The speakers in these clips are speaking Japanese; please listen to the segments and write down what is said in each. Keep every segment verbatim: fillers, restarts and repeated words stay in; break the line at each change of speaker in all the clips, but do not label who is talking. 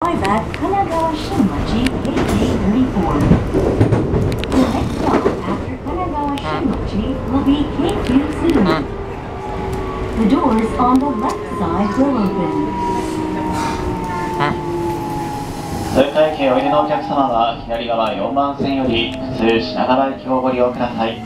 Arrive at 神奈川新町駅 エイチエイトさんよん. The next stop after 神奈川新町 will be 京急蒲田. The doors on the left side will open.
通過駅へおいでのお客様は左側よんばん線より普通品川駅をご利用ください。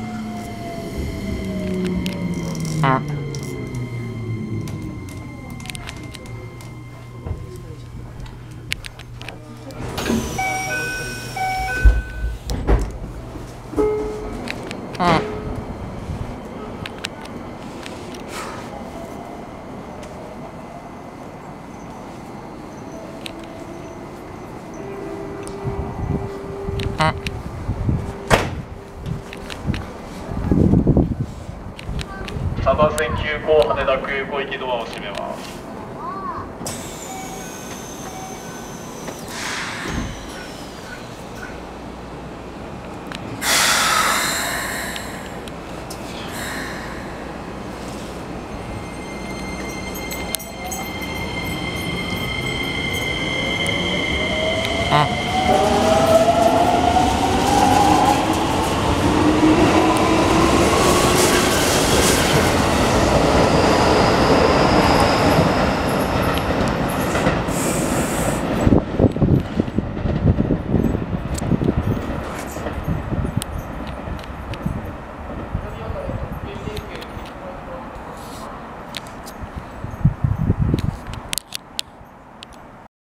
さんばん線急行羽田空港行きドアを閉めます。
あ